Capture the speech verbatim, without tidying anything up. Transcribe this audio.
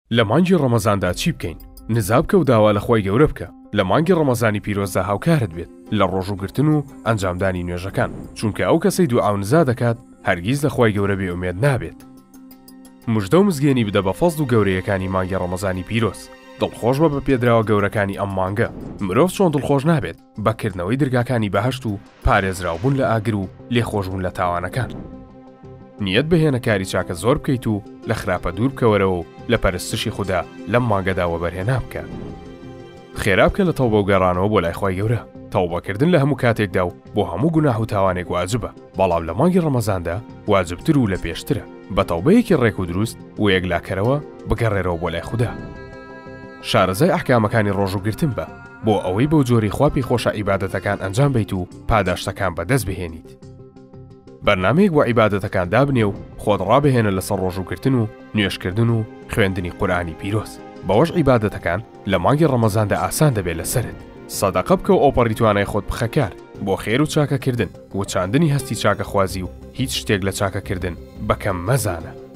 لە مانگی ڕەمەزاندا چی بکەین؟ نزا بکە و داوا لە خۆی گەورە بکە لە مانگی ڕەمەزانی پیرۆزدا هاوکارت بێت لە ڕۆژوگرتن و ئەنجامدانی نوێژەکان، چونکە ئەو کەسەی دوعا و نزا دەکات هەرگیز لە خۆی گەورە بێ ئومێد نابێت. مژدە و مزگێنی بدە بە فەزڵ و گەورەیەکانی مانگی ڕەمەزانی پیرۆز. دڵخۆش بە بە پێدراوە گەورەکانی ئەم مانگە. مرۆڤ چۆن دڵخۆش نابێت بەکردنەوەی دەرگاکانی بەهەشت و پارێزراوبوون لە ئاگر و لێخۆشبوون لە تاوانەکان. نیەت بهێنە کاری چاکە زۆر بکەیت و لە خراپە دوور بکەوەرەوە و لە پەرستشی خوددا لەم مانگەداوە بەرهێنا بکە. خێرا بکە لە تەوبە و گەڕانەوە بۆ لای خۆی گەورە. تەوبەکردن لە هەموو کاتێکدا و بۆ هەموو گوناح و تاوانێک واجبە، بەڵام لە مانگی ڕەمەزاندا واجبتر و لە پێشترە. بە تەوبەیەکی ڕێک و دروست و یەکلاکەرەوە بگەڕێرەوە بۆ لای خوددا. شارەزای ئەحکامەکانی ڕۆژوگرتن بە بۆ ئەوەی بەو جۆری خواپی خۆشە عیبادەتەکان ئەنجام بیت و پاداشتەکان بەدەست بهێنیت. بەرنامەیەک بۆ عیبادەتەکان دابنێ و خۆت ڕابهێنە لەسەر ڕۆژوگرتن و نوێشکردن و خوێندنی قورئانی پیرۆز. بەوەش عیبادەتەکان لە مانگی ڕەمەزاندا ئاسان دەبێت لەسرت. سەدەقە بکە و ئۆپەڕی توانای خۆت بخەکار بۆ خێر و چاکەکردن و چاندنی هەستی چاکەخوازی و هیچ شتێک لە چاکەکردن بەکەم مەزانە.